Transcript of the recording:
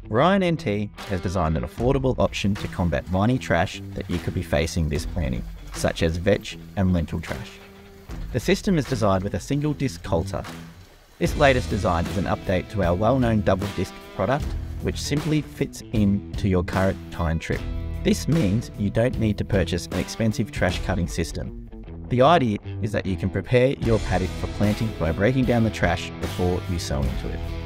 Ryan NT has designed an affordable option to combat viney trash that you could be facing this planting, such as vetch and lentil trash. The system is designed with a single disc coulter. This latest design is an update to our well-known double disc product, which simply fits into your current tyne trip. This means you don't need to purchase an expensive trash cutting system. The idea is that you can prepare your paddock for planting by breaking down the trash before you sow into it.